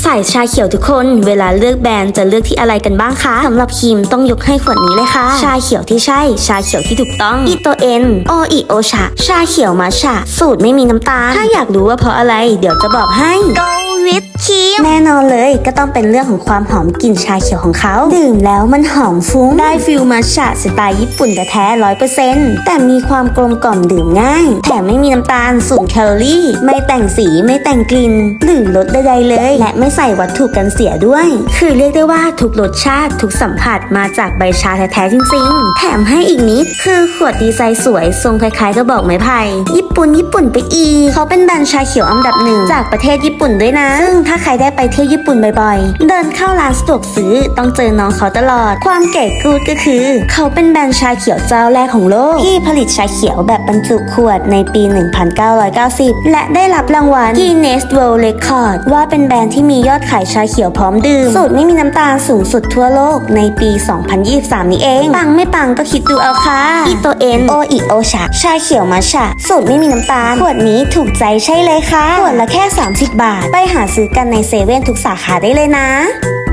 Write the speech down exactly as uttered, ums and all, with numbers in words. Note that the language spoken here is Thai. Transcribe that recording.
สายชาเขียวทุกคนเวลาเลือกแบรนด์จะเลือกที่อะไรกันบ้างคะสำหรับครีมต้องยกให้ขวดนี้เลยค่ะชาเขียวที่ใช่ชาเขียวที่ถูกต้องอิโตเอ็นโออิโอชาชาเขียวมัทฉะสูตรไม่มีน้ำตาลถ้าอยากรู้ว่าเพราะอะไรเดี๋ยวจะบอกให้ Go with ครีมแน่นอนเลยก็ต้องเป็นเรื่องของความหอมกลิ่นชาเขียวของเขาดื่มแล้วมันหอมฟุ้งได้ฟิลมัทฉะสไตล์ญี่ปุ่นแท้ๆร้อยเปอร์เซ็นต์แต่มีความกลมกล่อมดื่มง่ายแถมไม่มีน้ำตาลศูนย์แคลอรี่ไม่แต่งสีไม่แต่งกลิ่นหรือรสใดๆเลยและไม่ใส่วัตถุกันเสียด้วยคือเรียกได้ว่าทุกรสชาติทุกสัมผัสมาจากใบชาแท้ๆจริงๆแถมให้อีกนิดคือขวดดีไซน์สวยทรงคล้ายๆกระบอกไม้ไผ่ญี่ปุ่นญี่ปุ่นไปอีกเขาเป็นแบรนด์ชาเขียวอันดับหนึ่งจากประเทศญี่ปุ่นด้วยนะซึ่งถ้าใครได้ไปเที่ยวญี่ปุ่นบ่อยๆเดินเข้าร้านสะดวกซื้อต้องเจอน้องเขาตลอดความเก๋กูดก็คือเขาเป็นแบรนด์ชาเขียวเจ้าแรกของโลกที่ผลิตชาเขียวแบบบรรจุขวดในปี หนึ่งพันเก้าร้อยเก้าสิบ และได้รับรางวัล Guinness World Record ว่าเป็นแบรนด์ที่มียอดขายชาเขียวพร้อมดื่มสูตรไม่มีน้ำตาลสูงสุดทั่วโลกในปี สองพันยี่สิบสาม นี้เองปังไม่ปังก็คิดดูเอาค่ะอิโตเอ็นโออิโอชาชาเขียวมัทฉะสูตรไม่มีน้ำตาลขวดนี้ถูกใจใช่เลยค่ะขวดละแค่สามสิบบาทไปหาซื้อกันในเซเว่นทุกสาขาได้เลยนะ